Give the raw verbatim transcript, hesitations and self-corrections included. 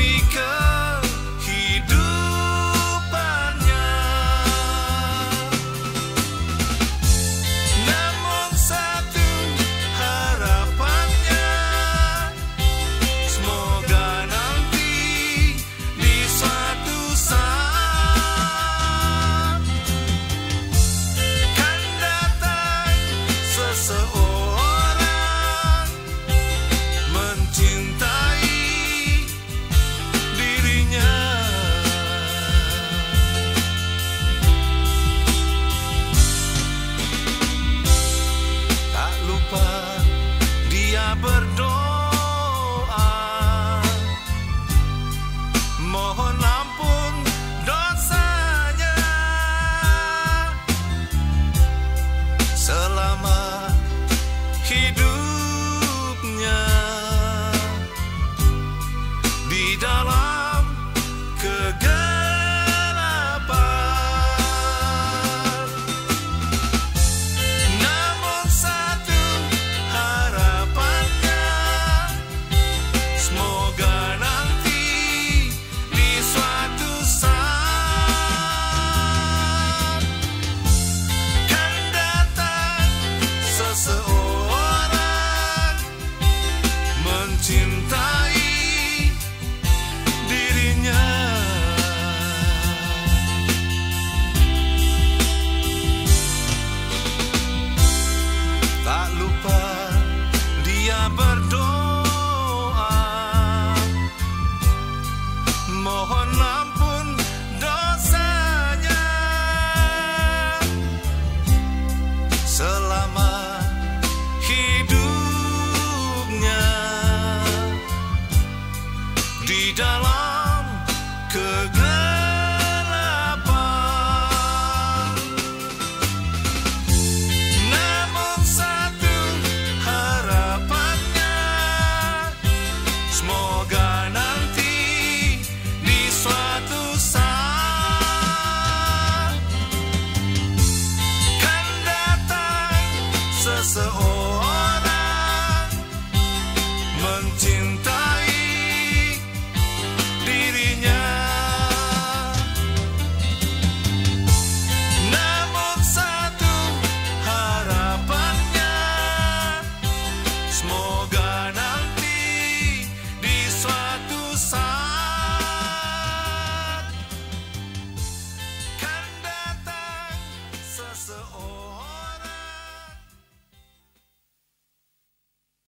demi kehidupannya. Namun satu harapannya, semoga nanti di suatu saat kan datang seseorang mencintai dirinya. Tak lupa dia berdoa, mohon ampun dosanya. Selama hidupnya di dalam kegelapan. Namun satu harapannya, semoga nanti di suatu saat kan datang seseorang mencintai dirinya. Tak lupa dia berdoa, mohon ampun dosanya. Selama hidupnya di dalam kegelapan. Namun satu harapannya, semoga nanti di suatu saat kan datang seseorang mencintai dirinya. Namun satu harapannya, semoga nanti di suatu saat kan datang seseorang